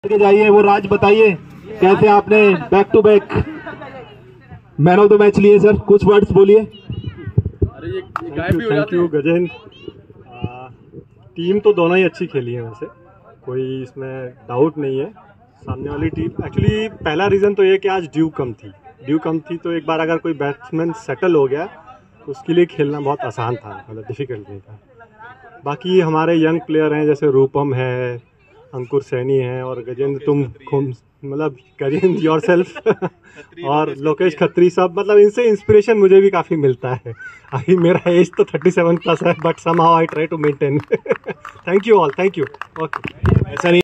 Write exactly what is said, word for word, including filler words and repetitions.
के जाइए वो राज बताइए कैसे आपने back to back man of the match लिए सर, कुछ वर्ड्स बोलिए। Thank you Gajendra. टीम तो दोनों ही अच्छी खेली है, वैसे कोई इसमें डाउट नहीं है। सामने वाली टीम एक्चुअली पहला रीज़न तो ये कि आज ड्यू कम थी ड्यू कम थी तो एक बार अगर कोई बैट्समैन सेटल हो गया तो उसके लिए खेलना बहुत आसान था, मतलब डिफ़िकल्ट नहीं था। बाकी हमारे यंग प्लेयर हैं जैसे रूपम है, अंकुर सैनी है और गजेंद्र तुम मतलब गजेंद्र योर सेल्फ और लोकेश खत्री सब, मतलब इनसे इंस्पिरेशन मुझे भी काफ़ी मिलता है। अभी मेरा एज तो थर्टी सेवन प्लस है but somehow I try to maintain. Thank you all, thank you. Okay, ऐसा नहीं